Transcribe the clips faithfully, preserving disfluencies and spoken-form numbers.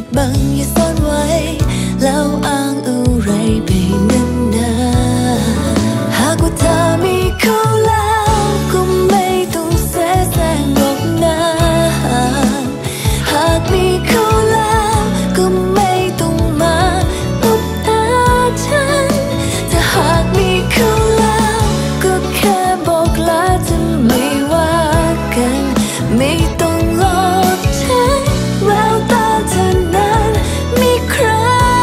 บังอย่าซ่อนไว้แล้วอ้างอะไรไปนั่นนาหากว่าเธอมีเขาแล้วก็ไม่ต้องเสียแสงหรอกนะหากมีเขาแล้วก็ไม่ต้องมาพบตาฉันถ้าหากมีเขาแล้วก็แค่บอกลาจะไม่ว่ากันไม่ต้องหลอกฉันแววตาเธอนั้นมีใคร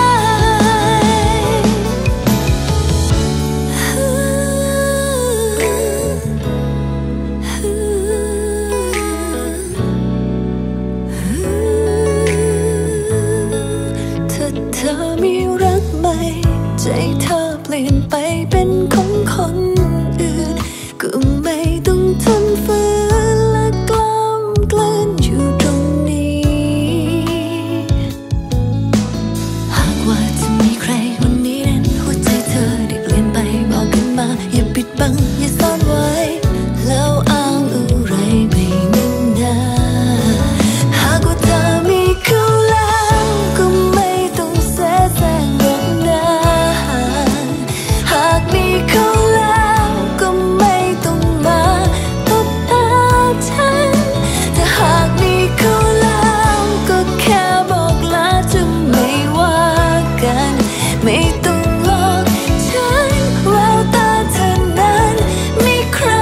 ถ้าเธอมีรักใหม่ใจเธอเปลี่ยนไปเป็นของคนอื่นก็ไม่ต้องทนฝืนและกล้ำกลืนอยู่ตรงนี้หากว่าจะมีใครวันนี้นั้นหัวใจเธอได้เปลี่ยนไปบอกกันมาอย่าปิดบังอย่าซ่อนไว้แล้วอ้างอะไรไปนั่นนาหากว่าเธอมีเขาแล้วก็ไม่ต้องเสียแสงหรอกนะหากมีเขาแล้วก็ไม่ต้องมาตบตาฉันถ้าหากมีเขาแล้วก็แค่บอกลาจะไม่ว่ากันไม่ต้องหลอกฉันแววตาเธอนั้นมีใคร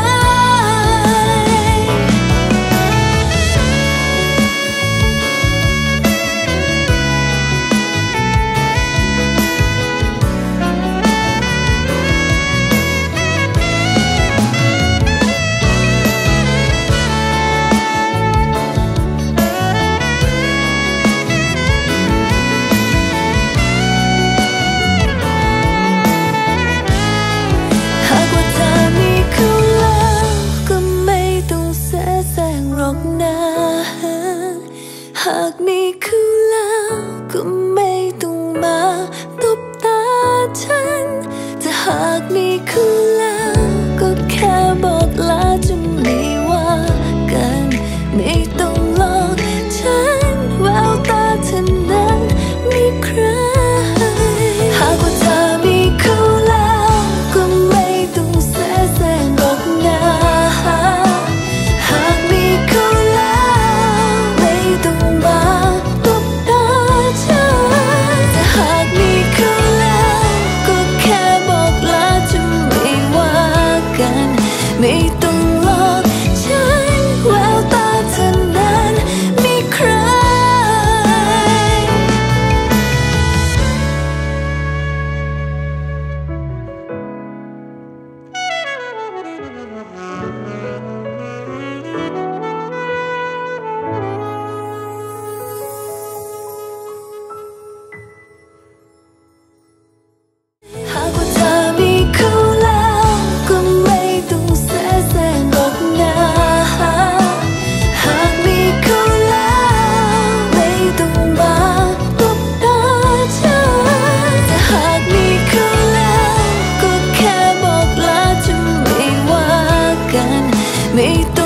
หากว่าเธอมีเขาแล้วก็ไม่ต้องเสียแสงหรอกนะหากมีเขาแล้วก็ไม่ต้องมาตบตาฉันถ้าหากมีเขาแล้วก็แค่บอกลาจะไม่ว่ากันไม่ต้องหลอกฉันแววตาเธอนั้นมีใครหากว่าเธอมีเขาแล้วก็ไม่ต้องเสียแสงหรอกนะหากมีเขาแล้วไม่ต้องมาตบตาฉันถ้าหากมีเขาแล้วก็แค่บอกลาจะไม่ว่ากันไม่ต้องหลอกฉันแววตาเธอนั้นมีใครหากว่าเธอมีเขาแล้วก็ไม่ต้องเสียแสงหรอกนะหากมีเขาแล้วไม่ต้องมาตบตาฉันถ้าหากมีเขาแล้วก็แค่บอกลาจะไม่ว่ากันไม่ต้อง